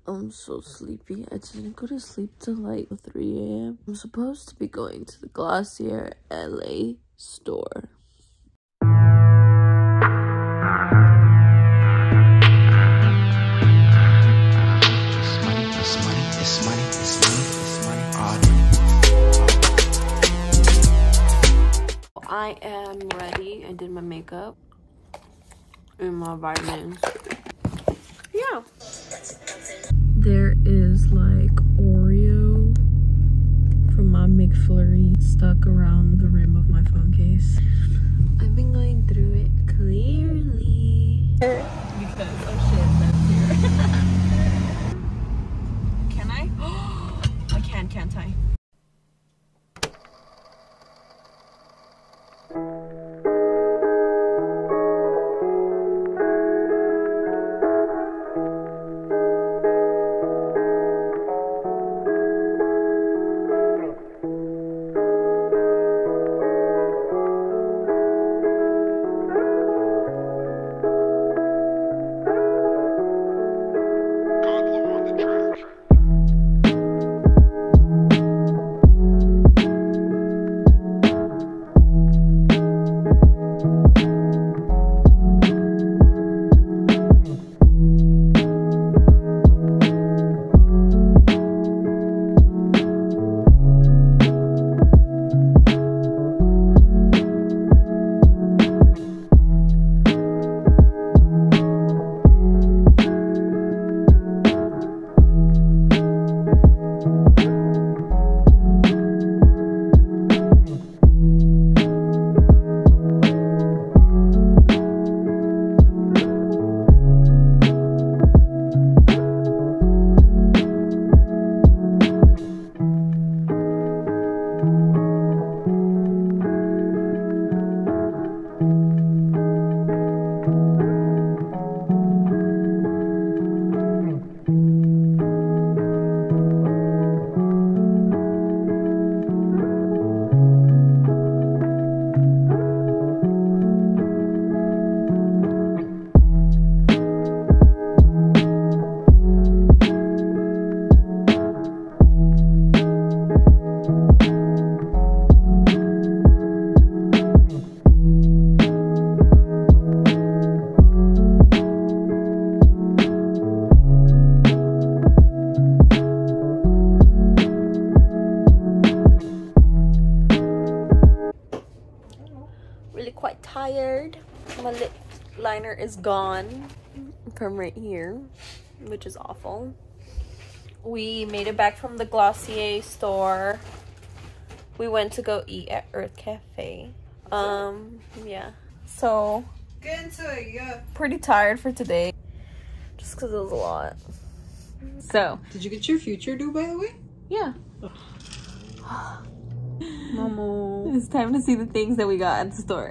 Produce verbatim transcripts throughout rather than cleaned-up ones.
I'm so sleepy. I didn't go to sleep till like three A M I'm supposed to be going to the Glossier L A store. I am ready. I did my makeup and my vitamins. Yeah. There is like Oreo from my McFlurry stuck around the rim of my phone case. I've been going through it clearly. Because, oh shit, that's here. Can I? I can, can't I? Quite tired. My lip liner is gone from right here, which is awful. We made it back from the Glossier store. We went to go eat at Earth Cafe. Um, yeah. So, get into it, yeah. Pretty tired for today, just because it was a lot. So, did you get your future due, by the way? Yeah. Oh. Momo. It's time to see the things that we got at the store.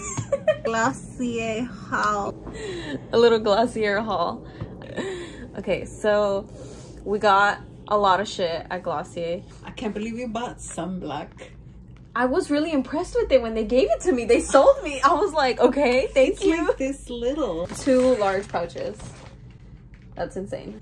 Glossier haul. A little Glossier haul. Okay, so we got a lot of shit at Glossier. I can't believe you bought sunblock. I was really impressed with it when they gave it to me. They sold me. I was like, okay, thank it's you. Like this little. Two large pouches. That's insane.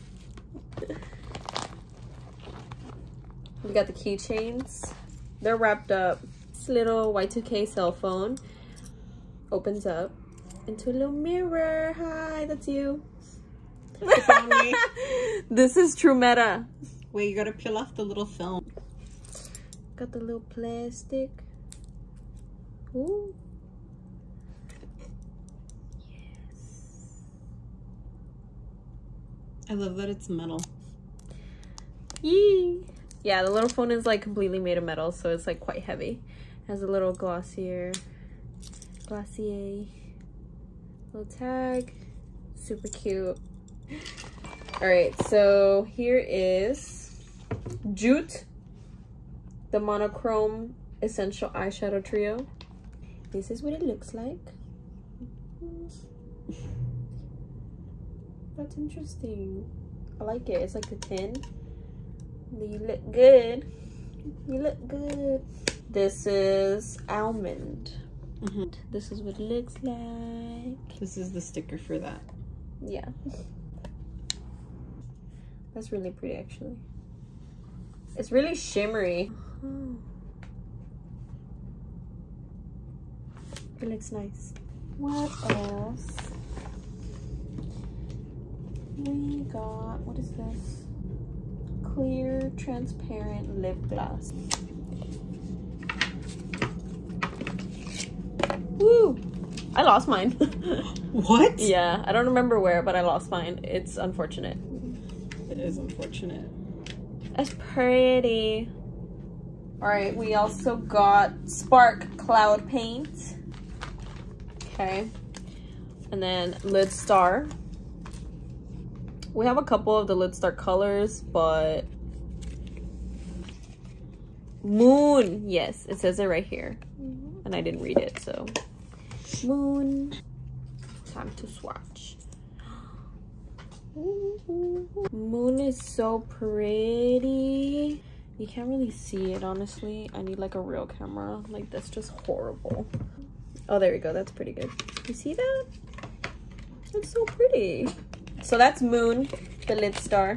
We got the keychains. They're wrapped up. This little Y two K cell phone opens up into a little mirror. Hi, that's you. This is true meta. Wait, you gotta peel off the little film. Got the little plastic. Ooh. Yes. I love that it's metal. Yee. Yeah, the little phone is like completely made of metal, so it's like quite heavy. It has a little Glossier, Glossier little tag. Super cute. All right, so here is Jute, the monochrome essential eyeshadow trio. This is what it looks like. That's interesting. I like it. It's like a tin. You look good. You look good. This is almond. Mm-hmm. This is what it looks like. This is the sticker for that. Yeah. That's really pretty, actually. It's really shimmery. Oh. It looks nice. What else? We got, what is this? Clear, transparent lip gloss. Woo! I lost mine. What? Yeah, I don't remember where, but I lost mine. It's unfortunate. It is unfortunate. That's pretty. All right, we also got Spark Cloud Paint. Okay. And then Lid Star. We have a couple of the Lid Star colors, but Moon. Yes, it says it right here. And I didn't read it, so. Moon. Time to swatch. Moon is so pretty. You can't really see it, honestly. I need like a real camera. Like, that's just horrible. Oh, there we go. That's pretty good. You see that? That's so pretty. So that's Moon, the Lid Star.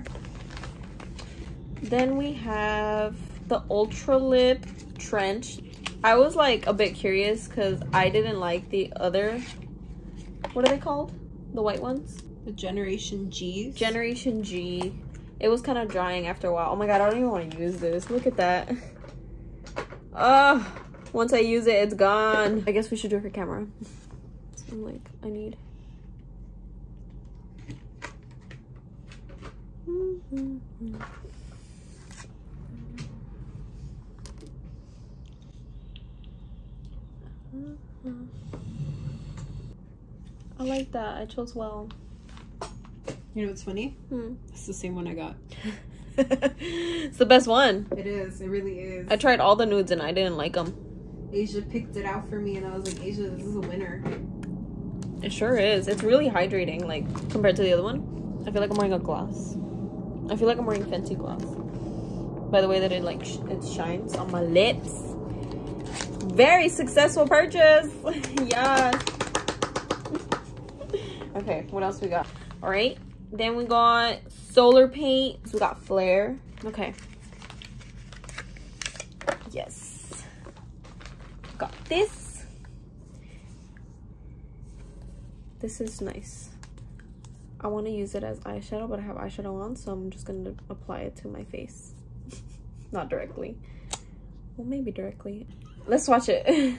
Then we have the Ultra Lip Trench. I was like a bit curious because I didn't like the other, what are they called? The white ones? The Generation G. Generation G. It was kind of drying after a while. Oh my god, I don't even want to use this. Look at that. Ugh. Once I use it, it's gone. I guess we should do it for camera. So I'm like, I need. Mm-hmm. I like that. I chose well. You know what's funny? Hmm. It's the same one I got. It's the best one. It is. It really is. I tried all the nudes and I didn't like them. Asia picked it out for me and I was like, Asia, this is a winner. It sure is. It's really hydrating, like, compared to the other one. I feel like I'm wearing a gloss. I feel like I'm wearing fancy gloss. By the way that it, like, sh it shines on my lips. Very successful purchase. Yes. Okay, what else we got? All right. Then we got Solar Paint. So we got Flare. Okay. Yes. Got this. This is nice. I want to use it as eyeshadow, but I have eyeshadow on, so I'm just going to apply it to my face. Not directly. Well, maybe directly. Let's swatch it.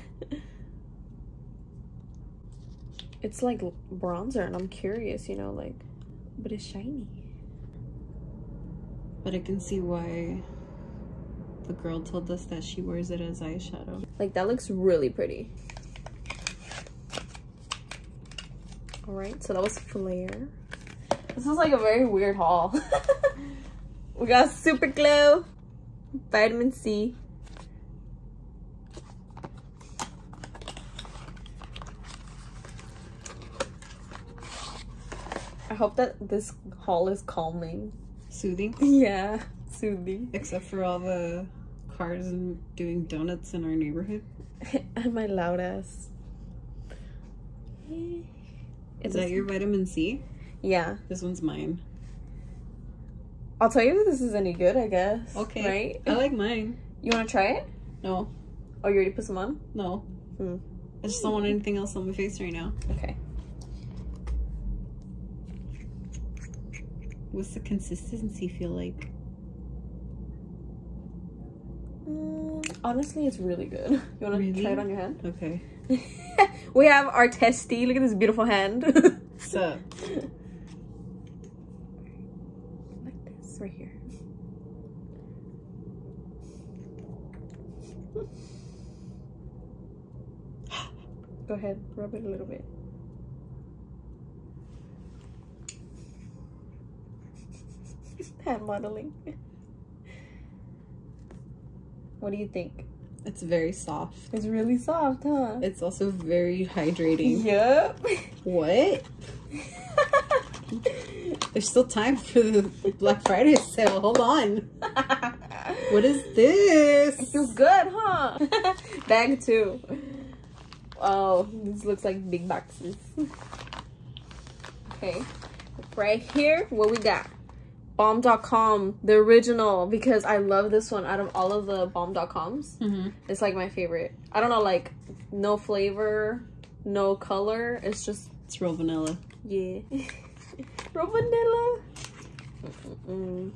It's like bronzer, and I'm curious, you know, like, but it's shiny. But I can see why the girl told us that she wears it as eyeshadow. Like, that looks really pretty. All right, so that was Flare. This is like a very weird haul. We got Super Glow, Vitamin C. I hope that this haul is calming. Soothing? Yeah, soothing. Except for all the cars and doing donuts in our neighborhood. And my loud ass. Is that your vitamin C? Yeah. This one's mine. I'll tell you if this is any good, I guess. Okay. Right? I like mine. You want to try it? No. Oh, you already put some on? No. Hmm. I just don't want anything else on my face right now. Okay. What's the consistency feel like? Mm, honestly, it's really good. You want to Really? try it on your hand? Okay. We have our testy. Look at this beautiful hand. What's up? Like this, right here. Go ahead, rub it a little bit. Hand modeling. What do you think? It's very soft. It's really soft, huh? It's also very hydrating. Yep. What? There's still time for the Black Friday sale. Hold on. What is this? It feels good, huh? Bag two. Oh, this looks like big boxes. Okay. Right here, what we got? Balm dot com, the original, because I love this one out of all of the Balm dot coms. Mm-hmm. It's like my favorite. I don't know, like no flavor, no color. It's just it's real vanilla. Yeah, real vanilla. Mm-mm.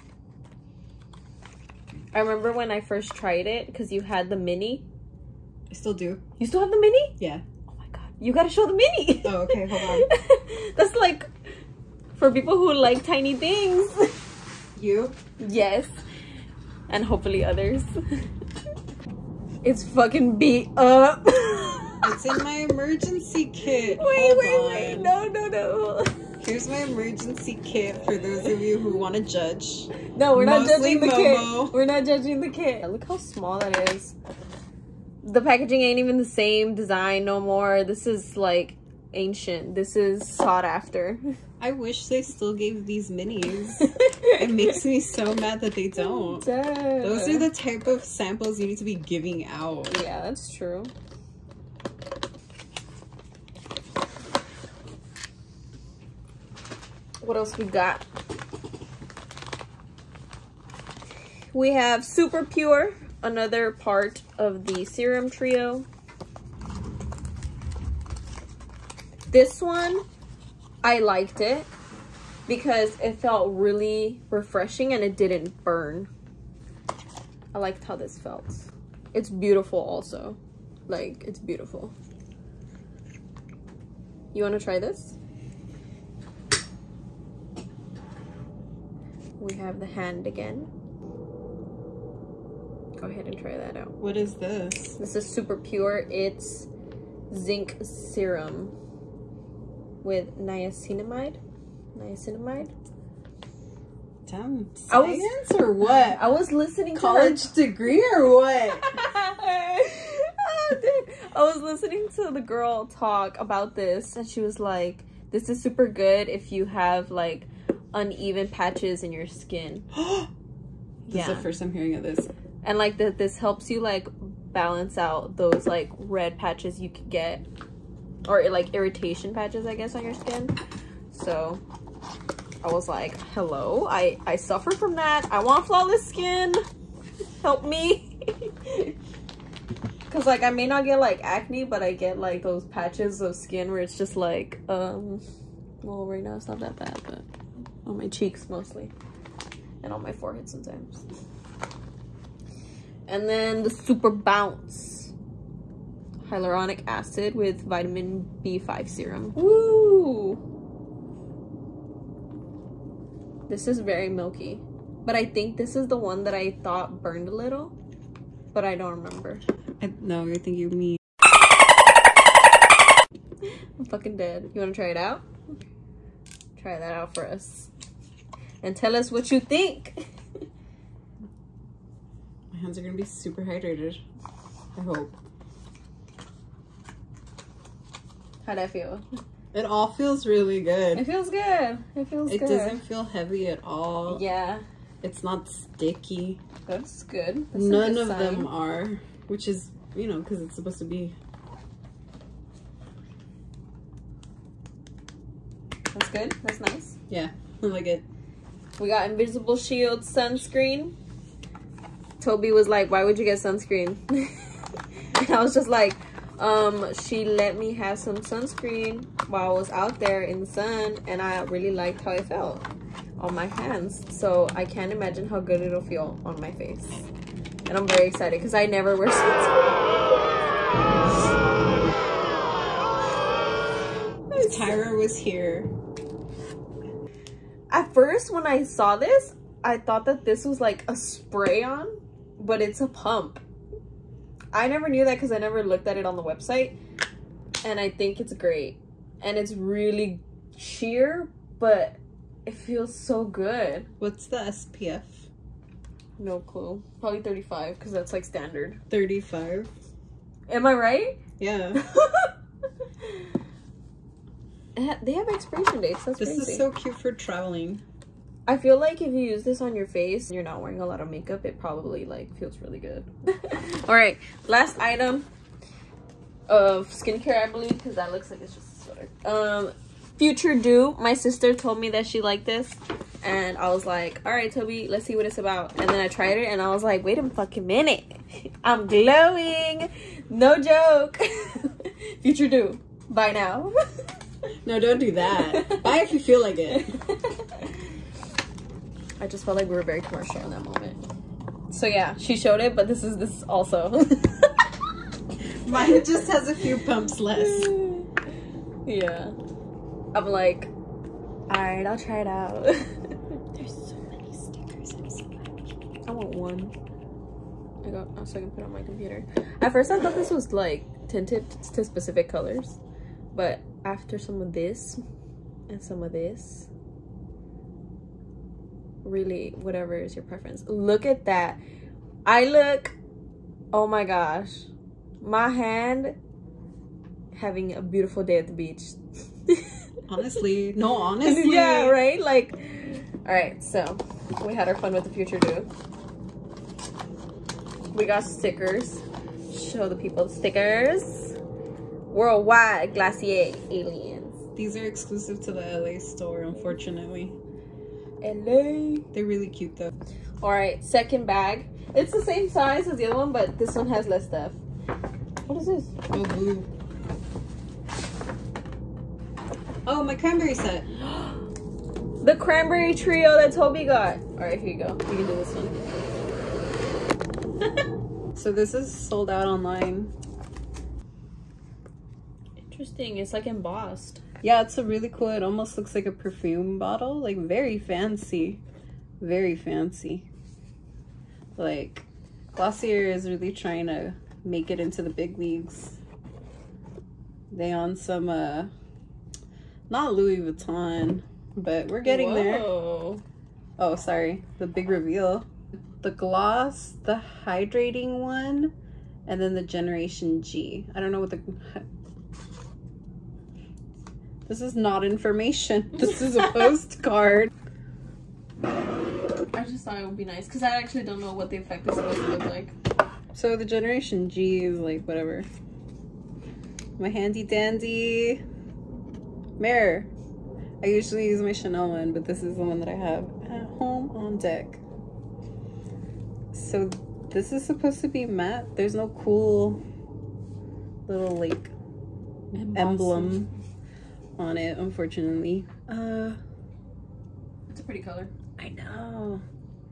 I remember when I first tried it because you had the mini. I still do. You still have the mini? Yeah. Oh my god, you gotta show the mini. Oh, okay, hold on. That's like for people who like tiny things. You? Yes. And hopefully others. It's fucking beat up. It's in my emergency kit. Wait, hold wait, on. wait. No, no, no. Here's my emergency kit for those of you who want to judge. No, we're not Mostly judging the Momo. kit. We're not judging the kit. Look how small that is. The packaging ain't even the same design no more. This is like ancient. This is sought after. I wish they still gave these minis. It makes me so mad that they don't. Duh. Those are the type of samples you need to be giving out. Yeah, that's true. What else we got? We have Super Pure, another part of the serum trio. This one, I liked it because it felt really refreshing and it didn't burn. I liked how this felt. It's beautiful also. Like, it's beautiful. You want to try this? We have the hand again. Go ahead and try that out. What is this? This is Super Pure. It's zinc serum with niacinamide. Niacinamide. Damn, science I was, or what? I was listening to college her. degree or what? Oh, dude. I was listening to the girl talk about this, and she was like, "This is super good if you have like uneven patches in your skin." This Yeah. is the first I'm hearing of this. And like that, this helps you like balance out those like red patches you could get, or like irritation patches, I guess, on your skin. So I was like, hello, I I suffer from that. I want flawless skin. Help me. Because like I may not get like acne, but I get like those patches of skin where it's just like um well, right now it's not that bad, but on my cheeks mostly, and on my forehead sometimes. And then the Super Bounce hyaluronic acid with vitamin B five serum. Woo! This is very milky, but I think this is the one that I thought burned a little, but I don't remember. I, no, you're thinking of me. I'm fucking dead. You want to try it out? Try that out for us and tell us what you think. My hands are gonna be super hydrated, I hope. How'd that feel? It all feels really good. It feels good. It feels It good. doesn't feel heavy at all. Yeah. It's not sticky. That's good. That's None good of sign. them are, which is, you know, because it's supposed to be. That's good. That's nice. Yeah, I like it. We got Invisible Shield sunscreen. Toby was like, why would you get sunscreen? And I was just like, um, she let me have some sunscreen while I was out there in the sun, and I really liked how it felt on my hands. So I can't imagine how good it'll feel on my face. And I'm very excited because I never wear sunscreen. Tyra was here. At first, when I saw this, I thought that this was like a spray-on, but it's a pump. I never knew that because I never looked at it on the website, and I think it's great. And it's really sheer, but it feels so good. What's the S P F? No clue. Probably thirty-five because that's like standard. thirty-five. Am I right? Yeah. They have expiration dates. That's This crazy. is so cute for traveling. I feel like if you use this on your face and you're not wearing a lot of makeup, it probably like feels really good. All right, last item of skincare, I believe, because that looks like it's just a sweater. Um, Future Dew. My sister told me that she liked this, and I was like, all right, Toby, let's see what it's about. And then I tried it and I was like, wait a fucking minute, I'm glowing, no joke. Future do, buy now. No, don't do that. Buy if you feel like it. I just felt like we were very commercial in that moment. So yeah, she showed it, but this is this also. Mine just has a few pumps less. Yeah. I'm like, alright, I'll try it out. There's so many stickers. I'm so happy. I want one. I got oh, so I can put it on my computer. At first I thought this was like tinted to specific colors. But after some of this and some of this, really whatever is your preference. Look at that. I look, oh my gosh. My hand having a beautiful day at the beach. Honestly, no, honestly. Yeah, right? Like, all right, so we had our fun with the Future Do. We got stickers. Show the people the stickers. Worldwide Glossier aliens. These are exclusive to the L A store, unfortunately. L A. They're really cute though. All right, second bag. It's the same size as the other one, but this one has less stuff. What is this? Oh, blue. Oh, my cranberry set. The cranberry trio that Toby got. All right, here you go. You can do this one. So this is sold out online. Interesting. It's like embossed. Yeah, it's a really cool. It almost looks like a perfume bottle. Like very fancy. Very fancy. Like Glossier is really trying to make it into the big leagues. They on some uh not Louis Vuitton, but we're getting Whoa. there. Oh, sorry. The big reveal. The gloss, the hydrating one, and then the Generation G. I don't know what the... This is not information. This is a postcard. I just thought it would be nice because I actually don't know what the effect is supposed to look like. So the Generation G is like whatever. My handy dandy mirror. I usually use my Chanel one, but this is the one that I have at home on deck. So this is supposed to be matte. There's no cool little like Embossing. emblem on it, unfortunately. Uh, it's a pretty color. I know.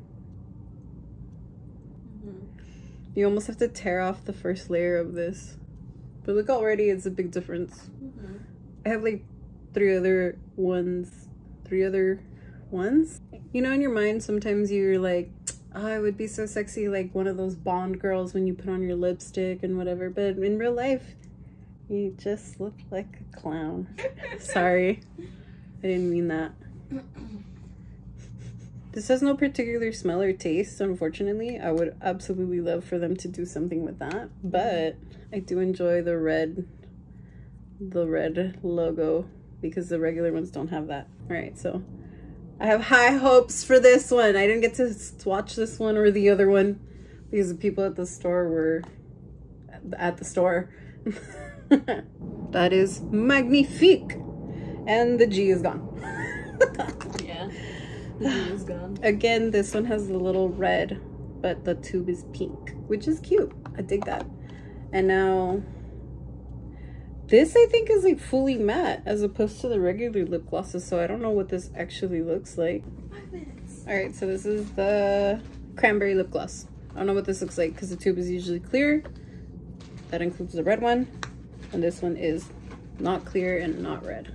Mm-hmm. You almost have to tear off the first layer of this. But look, already it's a big difference. Mm-hmm. I have like three other ones. Three other ones? You know, in your mind, sometimes you're like, oh, I would be so sexy, like one of those Bond girls when you put on your lipstick and whatever. But in real life, you just look like a clown. Sorry. I didn't mean that. This has no particular smell or taste, unfortunately. I would absolutely love for them to do something with that. But I do enjoy the red, the red logo because the regular ones don't have that. All right, so I have high hopes for this one. I didn't get to swatch this one or the other one because the people at the store were at the store. That is magnifique. And the G is gone. Yeah, the G is gone. Again, this one has the little red, but the tube is pink, which is cute. I dig that. And now this I think is like fully matte as opposed to the regular lip glosses, so I don't know what this actually looks like. All right, so this is the cranberry lip gloss. I don't know what this looks like because the tube is usually clear. That includes the red one, and this one is not clear and not red.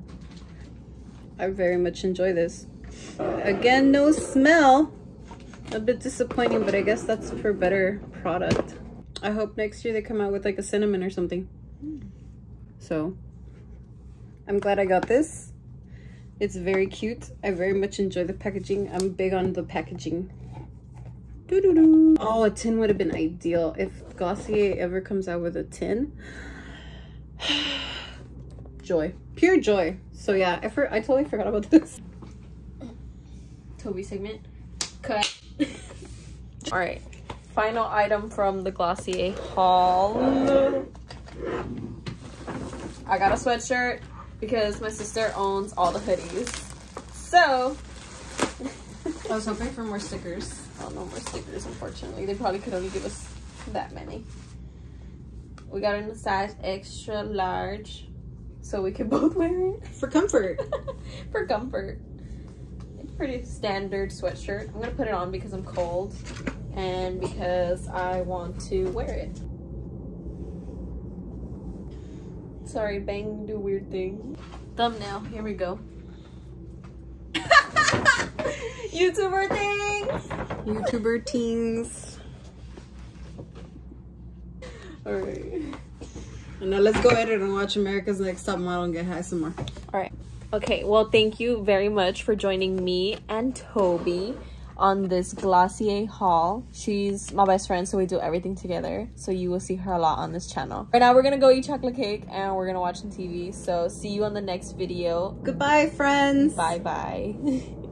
I very much enjoy this. Again, no smell. A bit disappointing, but I guess that's for better product. I hope next year they come out with like a cinnamon or something. So I'm glad I got this. It's very cute. I very much enjoy the packaging. I'm big on the packaging. Doo -doo -doo. Oh, a tin would have been ideal if Glossier ever comes out with a tin. Joy, pure joy. So yeah, I, for I totally forgot about this. Toby segment cut. All right, final item from the Glossier haul. I got a sweatshirt because my sister owns all the hoodies. So I was hoping for more stickers. Oh, no more stickers, unfortunately. They probably could only give us that many. We got it in a size extra large, so we could both wear it. For comfort. For comfort. It's a pretty standard sweatshirt. I'm gonna put it on because I'm cold and because I want to wear it. Sorry, bang, do weird thing. Thumbnail, here we go. YouTuber things! YouTuber teens. Alright. And now let's go edit and watch America's Next Top Model and get high some more. Alright. Okay, well, thank you very much for joining me and Toby on this Glossier haul. She's my best friend, so we do everything together. So you will see her a lot on this channel. Right now, we're gonna go eat chocolate cake and we're gonna watch some T V. So see you on the next video. Goodbye, friends. Bye-bye.